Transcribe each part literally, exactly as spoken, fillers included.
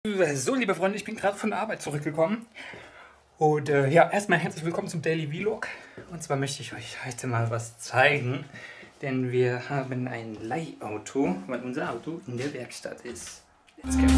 So, liebe Freunde, ich bin gerade von der Arbeit zurückgekommen. Und äh, ja, erstmal herzlich willkommen zum Daily Vlog. Und zwar möchte ich euch heute mal was zeigen. Denn wir haben ein Leihauto, weil unser Auto in der Werkstatt ist. Let's go.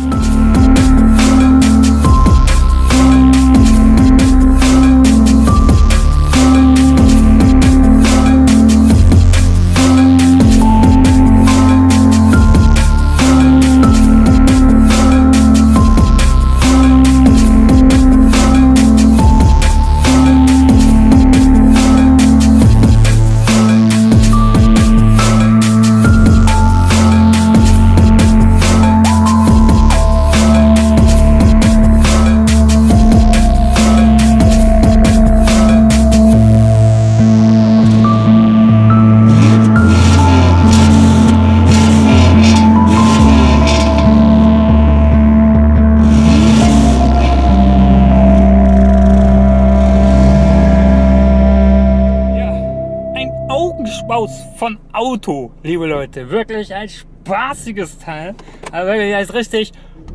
Spaß von Auto, liebe Leute, wirklich ein spaßiges Teil, also wirklich, da ist richtig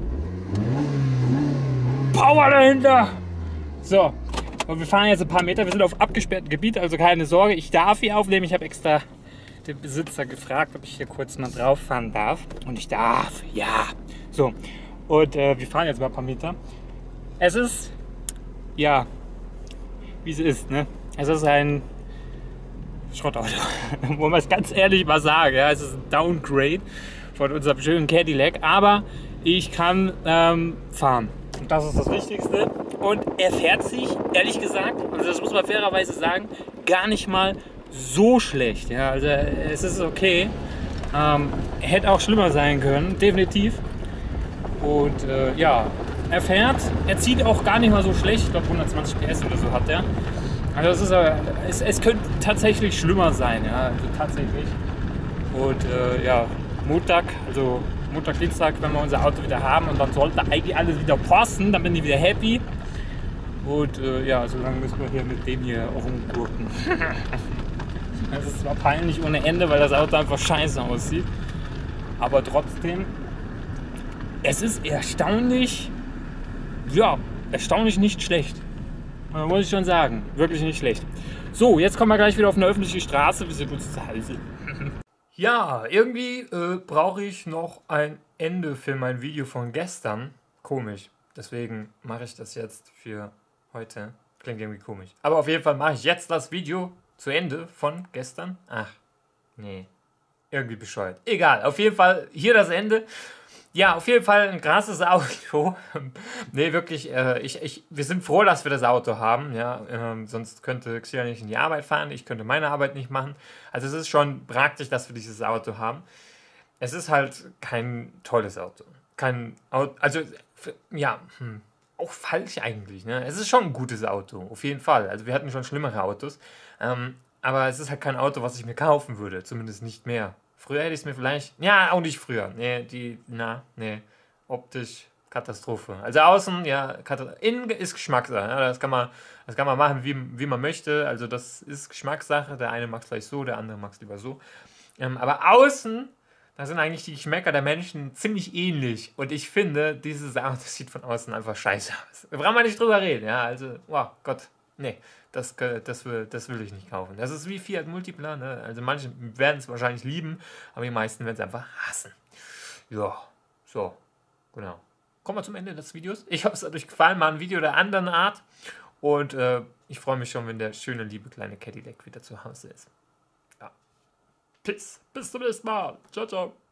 Power dahinter. So, und wir fahren jetzt ein paar Meter, wir sind auf abgesperrtem Gebiet, also keine Sorge, ich darf hier aufnehmen, ich habe extra den Besitzer gefragt, ob ich hier kurz mal drauf fahren darf, und ich darf, ja. So, und äh, wir fahren jetzt mal ein paar Meter. Es ist, ja, wie es ist, ne, es ist ein Schrottauto, wo man es ganz ehrlich mal sagen, ja, es ist ein Downgrade von unserem schönen Cadillac, aber ich kann ähm, fahren und das ist das Wichtigste, und er fährt sich, ehrlich gesagt, also das muss man fairerweise sagen, gar nicht mal so schlecht, ja, also es ist okay, ähm, hätte auch schlimmer sein können, definitiv, und äh, ja, er fährt, er zieht auch gar nicht mal so schlecht, ich glaube hundertzwanzig P S oder so hat er. Also es, ist, es, es könnte tatsächlich schlimmer sein, ja, also tatsächlich. Und äh, ja, Montag, also Montag, Dienstag, wenn wir unser Auto wieder haben, und dann sollte eigentlich alles wieder passen, dann bin ich wieder happy. Und äh, ja, so lange müssen wir hier mit dem hier rumgurken. Das ist zwar peinlich ohne Ende, weil das Auto einfach scheiße aussieht, aber trotzdem, es ist erstaunlich, ja, erstaunlich nicht schlecht. Muss ich schon sagen, wirklich nicht schlecht. So, jetzt kommen wir gleich wieder auf eine öffentliche Straße. Wir sind uns zu Hause. Ja, irgendwie äh, brauche ich noch ein Ende für mein Video von gestern. Komisch. Deswegen mache ich das jetzt für heute. Klingt irgendwie komisch. Aber auf jeden Fall mache ich jetzt das Video zu Ende von gestern. Ach, nee. Irgendwie bescheuert. Egal, auf jeden Fall hier das Ende. Ja, auf jeden Fall ein krasses Auto. Nee, wirklich, äh, ich, ich, wir sind froh, dass wir das Auto haben. Ja, ähm, sonst könnte Xia nicht in die Arbeit fahren, ich könnte meine Arbeit nicht machen. Also es ist schon praktisch, dass wir dieses Auto haben. Es ist halt kein tolles Auto. Kein Auto, also, ja, hm, auch falsch eigentlich. Ne? Es ist schon ein gutes Auto, auf jeden Fall. Also wir hatten schon schlimmere Autos. Ähm, aber es ist halt kein Auto, was ich mir kaufen würde, zumindest nicht mehr. Früher hätte ich es mir vielleicht... Ja, auch nicht früher. Nee, die... Na, nee. Optisch Katastrophe. Also außen, ja, innen ist Geschmackssache. Ja, das kann man, das kann man machen, wie, wie man möchte. Also das ist Geschmackssache. Der eine mag es vielleicht so, der andere mag es lieber so. Ähm, aber außen, da sind eigentlich die Geschmäcker der Menschen ziemlich ähnlich. Und ich finde, dieses Auto sieht von außen einfach scheiße aus. Da brauchen wir nicht drüber reden. Ja, also, oh Gott. Nee, das, das, will, das will ich nicht kaufen. Das ist wie Fiat Multipla, ne? Also manche werden es wahrscheinlich lieben, aber die meisten werden es einfach hassen. Ja, so, genau. Kommen wir zum Ende des Videos. Ich hoffe, es hat euch gefallen, mal ein Video der anderen Art. Und äh, ich freue mich schon, wenn der schöne, liebe kleine Cadillac wieder zu Hause ist. Ja. Peace, bis zum nächsten Mal. Ciao, ciao.